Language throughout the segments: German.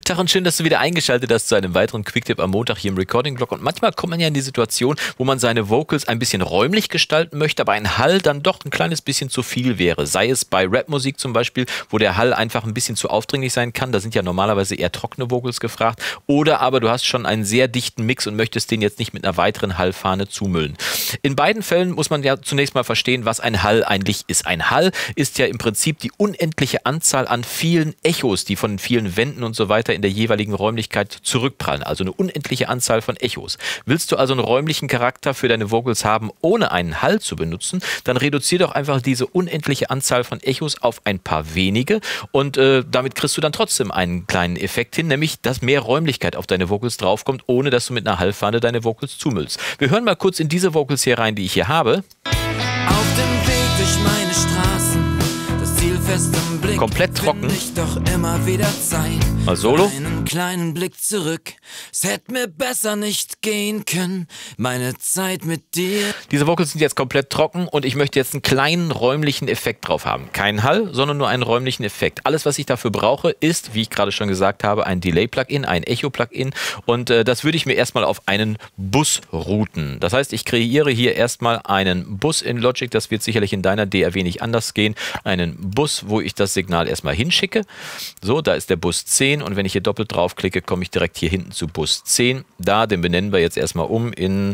Tag und schön, dass du wieder eingeschaltet hast zu einem weiteren Quicktip am Montag hier im Recording-Blog. Und manchmal kommt man ja in die Situation, wo man seine Vocals ein bisschen räumlich gestalten möchte, aber ein Hall dann doch ein kleines bisschen zu viel wäre. Sei es bei Rapmusik zum Beispiel, wo der Hall einfach ein bisschen zu aufdringlich sein kann. Da sind ja normalerweise eher trockene Vocals gefragt. Oder aber du hast schon einen sehr dichten Mix und möchtest den jetzt nicht mit einer weiteren Hallfahne zumüllen. In beiden Fällen muss man ja zunächst mal verstehen, was ein Hall eigentlich ist. Ein Hall ist ja im Prinzip die unendliche Anzahl an vielen Echos, die von vielen Wänden und so weiter in der jeweiligen Räumlichkeit zurückprallen. Also eine unendliche Anzahl von Echos. Willst du also einen räumlichen Charakter für deine Vocals haben, ohne einen Hall zu benutzen, dann reduziere doch einfach diese unendliche Anzahl von Echos auf ein paar wenige und damit kriegst du dann trotzdem einen kleinen Effekt hin, nämlich dass mehr Räumlichkeit auf deine Vocals draufkommt, ohne dass du mit einer Hallfahne deine Vocals zumüllst. Wir hören mal kurz in diese Vocals hier rein, die ich hier habe. Auf dem Weg durch meine Straßen, das Ziel fest im Blick. Komplett trocken. Ich doch immer wieder Zeit. Mal Solo. Einen kleinen Blick zurück. Es hätte mir besser nicht gehen können. Meine Zeit mit dir. Diese Vocals sind jetzt komplett trocken und ich möchte jetzt einen kleinen räumlichen Effekt drauf haben. Keinen Hall, sondern nur einen räumlichen Effekt. Alles, was ich dafür brauche, ist, wie ich gerade schon gesagt habe, ein Delay-Plugin, ein Echo-Plugin und das würde ich mir erstmal auf einen Bus routen. Das heißt, ich kreiere hier erstmal einen Bus in Logic. Das wird sicherlich in deiner DAW nicht anders gehen. Einen Bus, wo ich das Signal erstmal hinschicke. So, da ist der Bus 10 und wenn ich hier doppelt draufklicke, komme ich direkt hier hinten zu Bus 10. Den benennen wir jetzt erstmal um in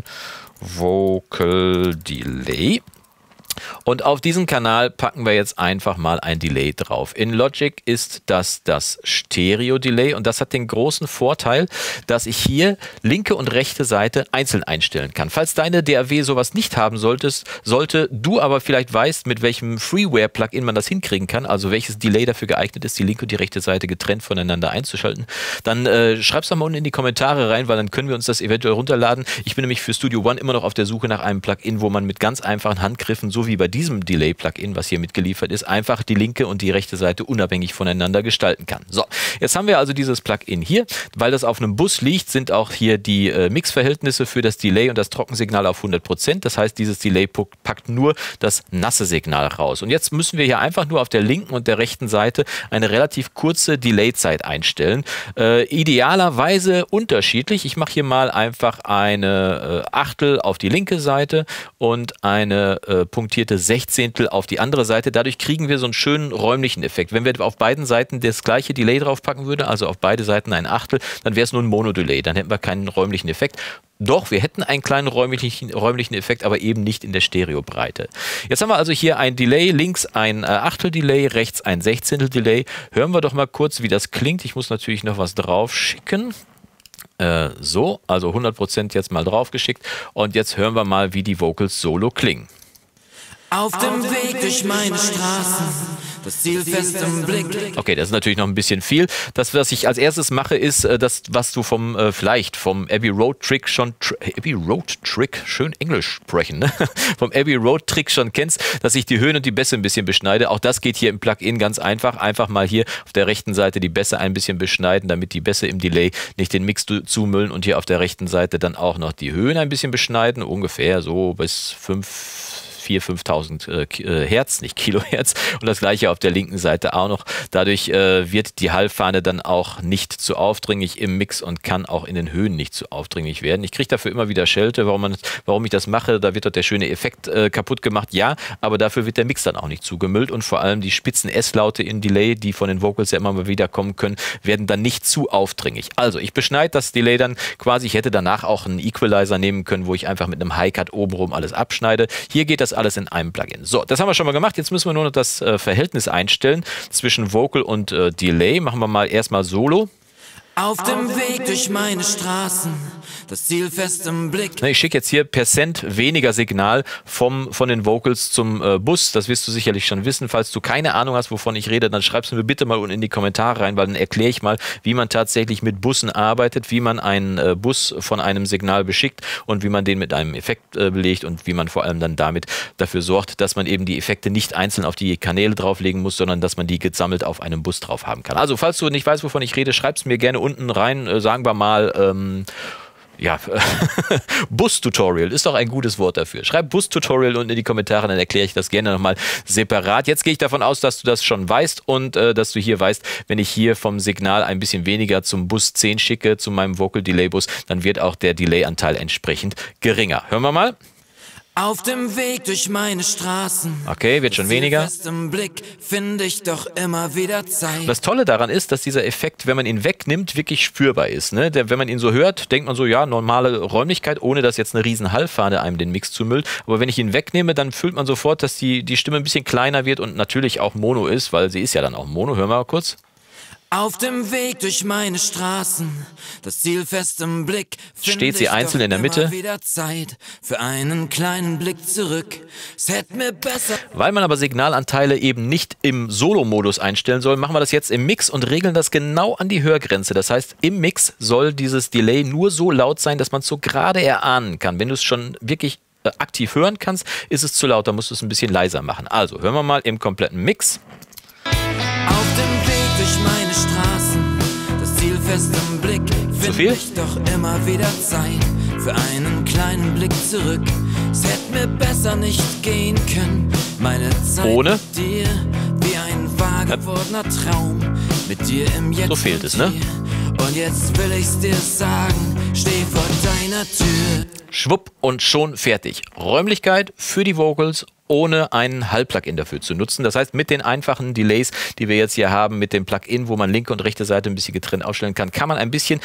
Vocal Delay. Und auf diesen Kanal packen wir jetzt einfach mal ein Delay drauf. In Logic ist das Stereo-Delay und das hat den großen Vorteil, dass ich hier linke und rechte Seite einzeln einstellen kann. Falls deine DAW sowas nicht haben sollte du aber vielleicht weißt, mit welchem Freeware-Plugin man das hinkriegen kann, also welches Delay dafür geeignet ist, die linke und die rechte Seite getrennt voneinander einzuschalten, dann schreib's doch mal unten in die Kommentare rein, weil dann können wir uns das eventuell runterladen. Ich bin nämlich für Studio One immer noch auf der Suche nach einem Plugin, wo man mit ganz einfachen Handgriffen, so wie bei diesem Delay-Plugin, was hier mitgeliefert ist, einfach die linke und die rechte Seite unabhängig voneinander gestalten kann. So, jetzt haben wir also dieses Plugin hier. Weil das auf einem Bus liegt, sind auch hier die Mixverhältnisse für das Delay und das Trockensignal auf 100%. Das heißt, dieses Delay packt nur das nasse Signal raus. Und jetzt müssen wir hier einfach nur auf der linken und der rechten Seite eine relativ kurze Delay-Zeit einstellen. Idealerweise unterschiedlich. Ich mache hier mal einfach eine Achtel auf die linke Seite und eine punktierte Sechzehntel auf die andere Seite. Dadurch kriegen wir so einen schönen räumlichen Effekt. Wenn wir auf beiden Seiten das gleiche Delay draufpacken würden, also auf beide Seiten ein Achtel, dann wäre es nur ein Mono-Delay. Dann hätten wir keinen räumlichen Effekt. Doch, wir hätten einen kleinen räumlichen Effekt, aber eben nicht in der Stereobreite. Jetzt haben wir also hier ein Delay, links ein Achtel-Delay, rechts ein Sechzehntel-Delay. Hören wir doch mal kurz, wie das klingt. Ich muss natürlich noch was drauf schicken. So, also 100% jetzt mal drauf geschickt. Und jetzt hören wir mal, wie die Vocals solo klingen. Auf dem Weg durch meine Straßen, das Ziel fest im Blick. Okay, das ist natürlich noch ein bisschen viel. Das, was ich als erstes mache, ist das, was du vielleicht vom Abbey Road Trick schon, Abbey Road Trick, schön Englisch sprechen, ne? Vom Abbey Road Trick schon kennst, dass ich die Höhen und die Bässe ein bisschen beschneide. Auch das geht hier im Plugin ganz einfach. Einfach mal hier auf der rechten Seite die Bässe ein bisschen beschneiden, damit die Bässe im Delay nicht den Mix zumüllen und hier auf der rechten Seite dann auch noch die Höhen ein bisschen beschneiden, ungefähr so bis 4.000-5.000 Hertz, nicht Kilohertz. Und das gleiche auf der linken Seite auch noch. Dadurch wird die Hallfahne dann auch nicht zu aufdringlich im Mix und kann auch in den Höhen nicht zu aufdringlich werden. Ich kriege dafür immer wieder Schelte, warum ich das mache. Da wird dort der schöne Effekt kaputt gemacht. Ja, aber dafür wird der Mix dann auch nicht zugemüllt und vor allem die spitzen S-Laute in Delay, die von den Vocals ja immer mal wieder kommen können, werden dann nicht zu aufdringlich. Also ich beschneide das Delay dann quasi. Ich hätte danach auch einen Equalizer nehmen können, wo ich einfach mit einem High-Cut obenrum alles abschneide. Hier geht das alles in einem Plugin. So, das haben wir schon mal gemacht. Jetzt müssen wir nur noch das Verhältnis einstellen zwischen Vocal und Delay. Machen wir mal erstmal Solo. Auf dem Weg durch meine Straßen, das Ziel fest im Blick. Ich schicke jetzt hier % weniger Signal von den Vocals zum Bus. Das wirst du sicherlich schon wissen. Falls du keine Ahnung hast, wovon ich rede, dann schreibst du mir bitte mal unten in die Kommentare rein, weil dann erkläre ich mal, wie man tatsächlich mit Bussen arbeitet, wie man einen Bus von einem Signal beschickt und wie man den mit einem Effekt belegt und wie man vor allem dann damit dafür sorgt, dass man eben die Effekte nicht einzeln auf die Kanäle drauflegen muss, sondern dass man die gesammelt auf einem Bus drauf haben kann. Also falls du nicht weißt, wovon ich rede, schreib es mir gerne unten rein, sagen wir mal Ja, Bus-Tutorial ist doch ein gutes Wort dafür. Schreib Bus-Tutorial unten in die Kommentare, dann erkläre ich das gerne nochmal separat. Jetzt gehe ich davon aus, dass du das schon weißt und dass du hier weißt, wenn ich hier vom Signal ein bisschen weniger zum Bus 10 schicke, zu meinem Vocal Delay Bus, dann wird auch der Delay-Anteil entsprechend geringer. Hören wir mal. Auf dem Weg durch meine Straßen. Okay, wird schon weniger. Fest im Blick finde ich doch immer wieder Zeit. Das Tolle daran ist, dass dieser Effekt, wenn man ihn wegnimmt, wirklich spürbar ist. Ne? Wenn man ihn so hört, denkt man so, ja, normale Räumlichkeit, ohne dass jetzt eine riesen Hallfahne einem den Mix zumüllt. Aber wenn ich ihn wegnehme, dann fühlt man sofort, dass die Stimme ein bisschen kleiner wird und natürlich auch Mono ist, weil sie ist ja dann auch Mono. Hören wir mal kurz. Auf dem Weg durch meine Straßen, das Ziel fest im Blick. Steht sie einzeln in der Mitte? Wieder Zeit für einen kleinen Blick zurück. Es hätte mir besser. Weil man aber Signalanteile eben nicht im Solo-Modus einstellen soll, machen wir das jetzt im Mix und regeln das genau an die Hörgrenze. Das heißt, im Mix soll dieses Delay nur so laut sein, dass man es so gerade erahnen kann. Wenn du es schon wirklich aktiv hören kannst, ist es zu laut, dann musst du es ein bisschen leiser machen. Also, hören wir mal im kompletten Mix. Auf dem Weg durch meine Straßen, das Ziel fest im Blick, finde ich doch immer wieder Zeit für einen kleinen Blick zurück. Es hätte mir besser nicht gehen können, meine Zeit ohne mit dir, wie ein wahr gewordener Traum, mit dir im Jetzt. So fehlt es, ne? Und jetzt will ich's dir sagen, steh vor deiner Tür. Schwupp und schon fertig. Räumlichkeit für die Vocals, ohne ein Hall-Plugin dafür zu nutzen. Das heißt, mit den einfachen Delays, die wir jetzt hier haben, mit dem Plugin, wo man linke und rechte Seite ein bisschen getrennt ausstellen kann, kann man ein bisschen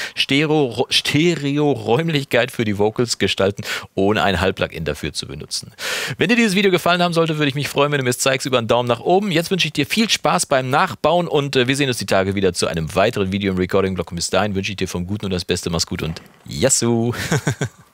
Stereo-Räumlichkeit für die Vocals gestalten, ohne ein Hall-Plugin dafür zu benutzen. Wenn dir dieses Video gefallen haben sollte, würde ich mich freuen, wenn du mir es zeigst über einen Daumen nach oben. Jetzt wünsche ich dir viel Spaß beim Nachbauen und wir sehen uns die Tage wieder zu einem weiteren Video im Recording-Blog. Bis dahin wünsche ich dir vom Guten und das Beste. Mach's gut und Yassou!